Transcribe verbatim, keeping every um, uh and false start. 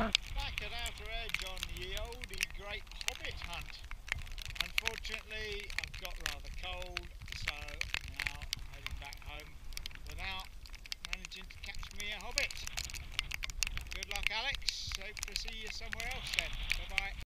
Back at Outer Edge on the oldie great Hobbit hunt. Unfortunately, I've got rather cold, so now I'm heading back home without managing to catch me a Hobbit. Good luck, Alex. Hope to see you somewhere else then. Bye-bye.